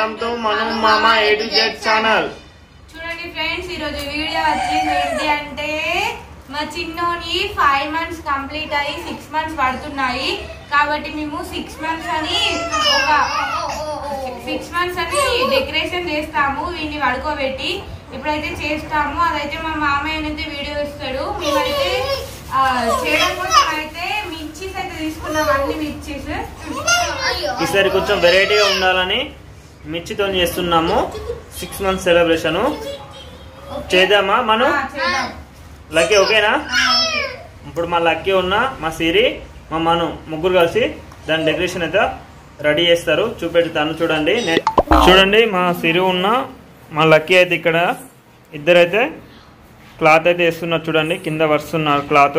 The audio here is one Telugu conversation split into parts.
వెల్కమ్ టు మను మామ AtoZ ఛానల్. చూడండి ఫ్రెండ్స్, ఈ రోజు వీడియో వచ్చింది ఏంటి అంటే మా చిన్నోని 5 months కంప్లీట్ అయ్యి 6 months పడుతున్నాయి. కాబట్టి మేము 6 months అని డెకరేషన్ చేస్తాము. వీడిని పడుకోబెట్టి ఇప్పుడైతే చేస్తాము. అదైతే మా మామయ్య అయితే వీడియో ఇస్తాడు. మేమైతే చేయడం కోసం అయితే మిర్చీస్ అయితే తీసుకున్నాం. అన్ని మిర్చీస్ ఈసారి కొంచెం వెరైటీగా ఉండాలని మిర్చితో చేస్తున్నాము. 6 months సెలబ్రేషన్ చేద్దామా మను? లక్కీ ఓకేనా? ఇప్పుడు మా లక్కీ ఉన్న మా సిరి మా మను ముగ్గురు కలిసి దాని డెకరేషన్ అయితే రెడీ చేస్తారు. చూపెడతాను చూడండి. చూడండి మా సిరి ఉన్న మా లక్కీ అయితే ఇక్కడ ఇద్దరైతే క్లాత్ అయితే వేస్తున్నారు. చూడండి కింద వస్తున్నారు క్లాత్.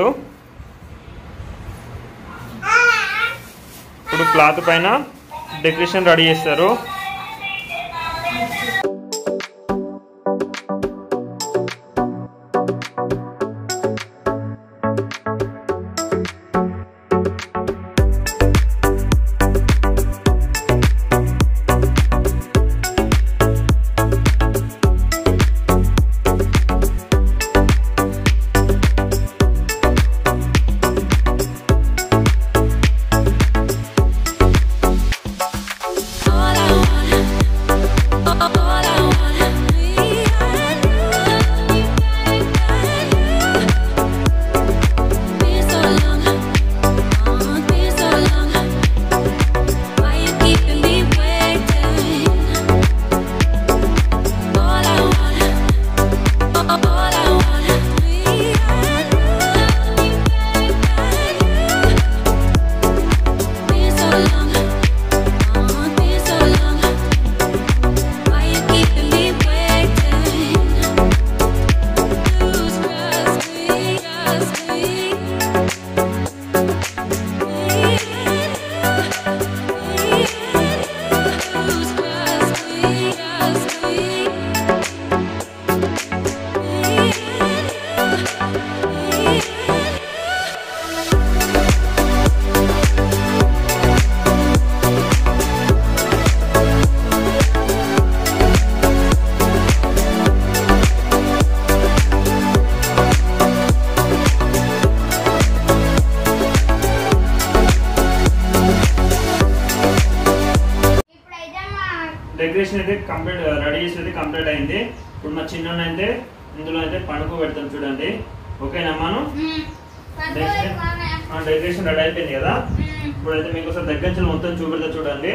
ఇప్పుడు క్లాత్ పైన డెకరేషన్ రెడీ చేస్తారు. డెకరేషన్ అయితే కంప్లీట్ రెడీ చేసి అయితే కంప్లీట్ అయింది. ఇప్పుడు మా చిన్న అయితే ఇందులో అయితే పడుకో పెడతాం. చూడండి ఓకేనా మనం? డెకరేషన్ రెడీ అయిపోయింది కదా. ఇప్పుడైతే మీకు ఒకసారి దగ్గర నుంచి మొత్తం చూపెడతా చూడండి.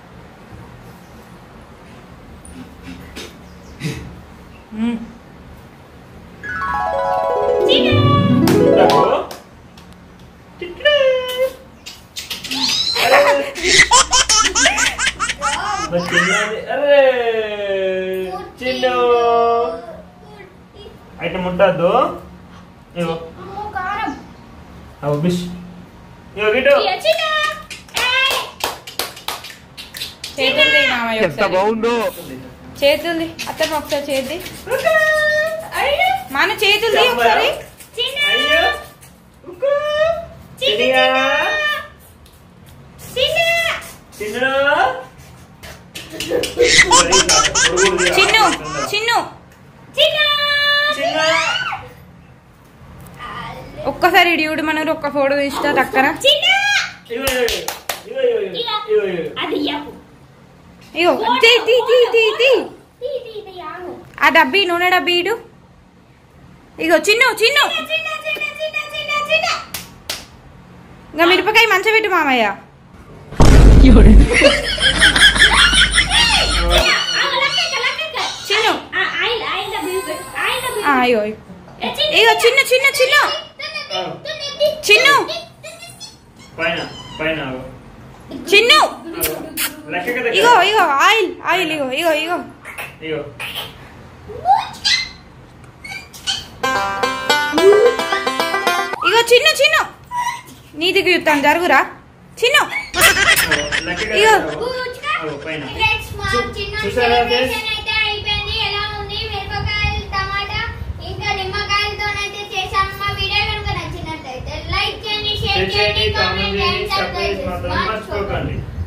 చిన్ను అయితే ముట్టద్దు. ఇగో బిష్ గిటు ఎంత బాగుందో. చేతుల్ది అతను ఒకసారి చేద్ది. మన చేతుల్ది ఒకసారి. చిన్ను చిన్ను ఒక్కసారి డ్యూడ్ మన ఒక్క ఫోటో తీస్తా టక్కన. ఇగో ఆ డబ్బీ నూనె డబ్బీ ఇడు. ఇగో చిన్ను చిన్ను ఇంకా మిరపకాయ మంచి పెట్టు మామయ్య. చిన్ను అయ్యో ఇగో చిన్ను చిన్ను చిన్ను చిన్ను చిన్ను ఇగో ఇగో ఆయిల్ ఆయిల్ ఇగో ఇగో ఇగో ఇగో చిన్ను చిన్ను నీతికి చూస్తాను జరుగురా చిన్ను. ఇగో లైక్ చేయండి, షేర్ చేయండి, కామెంట్ చేయండి, సబ్స్క్రైబ్ చేసుకోండి.